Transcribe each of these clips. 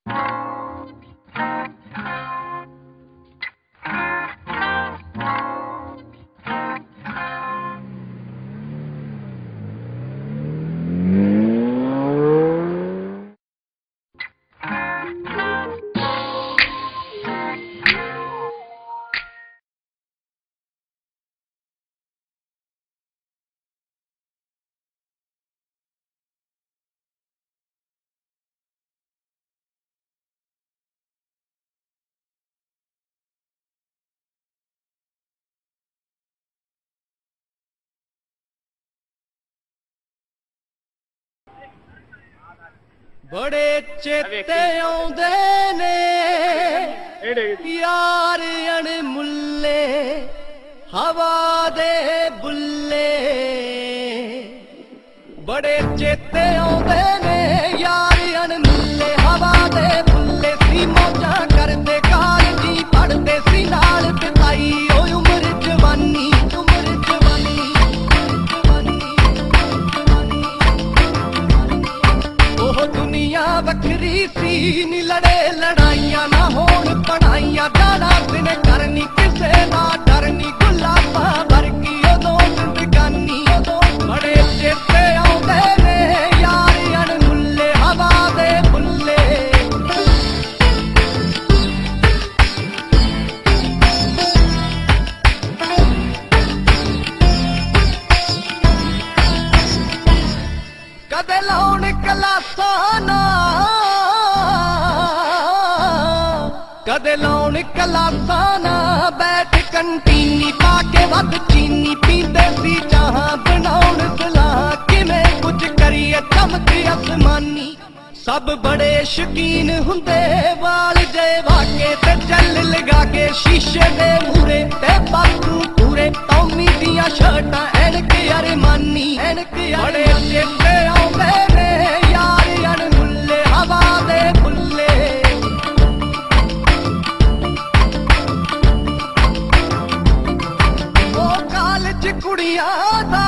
बड़े चेते आउंदे ने यार अणमुल्ले हवा दे बुल्ले। बड़े चेते आउंदे ने यार अणमुल्ले हवा दे बुल्ले। सी मौजा करदे कालजी पढ़दे सी नाल बिताई ओ उम्र जवानी दुनिया वखरी सी नी लड़े लड़ाइया ना होन पढ़ाइया जाना दिन करनी किसे ना डरनी गुलाबा वर्गी उदों जिंदगानी। बड़े चेते आउंदे ने यार अणमुल्ले हवा दे बुल्ले। कदे लाउन कलासाना कदे लाउन कलासाना बैठ कंटीनी पाके वध चीनी पींदे सी चाह बनाउन सलाह किवें कुछ करिए चमक आसमानी। सब बड़े शकीन हुंदे वाल जे वाके ते चल लगा के शीशे दे मूरे ते बाथू पूरे टॉमी दियां शर्टां एनक अरमानी। बड़े चेते आउंदे ने यार अणमुल्ले हवा दे बुल्ले। ओ कालज कुड़ियां दा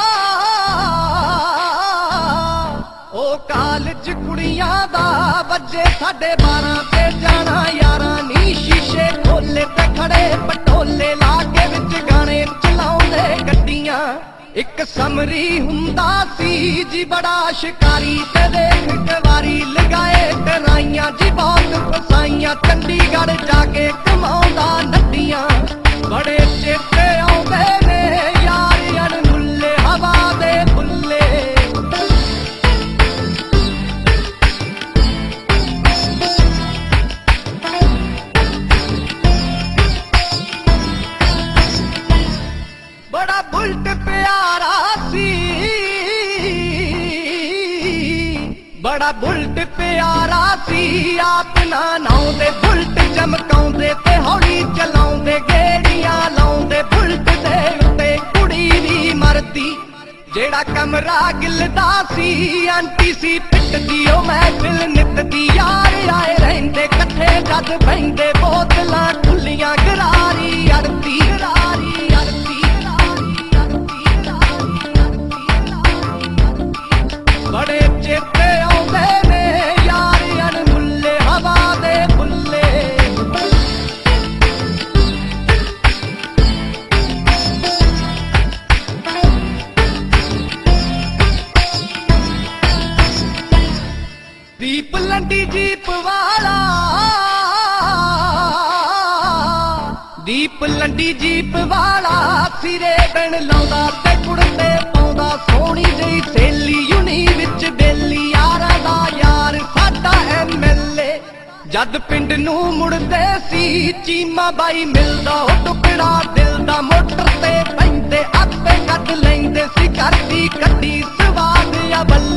ओ कालज कुड़ियां दा बजे 12:30 ते जाना यारां नी। शीशे खोले ते खड़े पटोले लागे विच गाने चलाउंदे गड्डियां। एक समरी हुंदा सी जी बड़ा शिकारी ते देख कवारी लगाए टराइयां जी बहुत फसाइयां चंडीगढ़ जाके कमाउंदा नड्डियां। बड़े चेते आउंदे ने यार अणमुल्ले हवा दे बुल्ले। बड़ा बुलट प्यारा सी बड़ा बुलट प्यारा सी अपना नाउंदे बुलट चमकाउंदे ते हौली चलाउंदे गेड़ियां लाउंदे बुलट दे उत्ते कुड़ी दी मरदी। जेड़ा कमरा गिलदा सी आंटी सी पिटदी ओ महफिल नित दी। यार आए रहिंदे कट्ठे जद बहिंदे बोतलां खुलियां गरारी अड़दी बड़े चेते आउंदे ने यार अणमुल्ले हवा दे बुल्ले। दीप लंडी जीप वाला दीप लंडी जीप वाला सिरे बिन लाउंदा ते कुड़ते पाउंदा सोहनी जई सहेली यूनी विच बेली। यारां दा यार साडा MLA जद पिंड नूं मुड़दे सी चीमा बाई मिलदा ओ टुकड़ा दिल दा मोटर ते पैंदे आपे कट लैंदे सी करदी कड्डी स्वाद या बल्ले।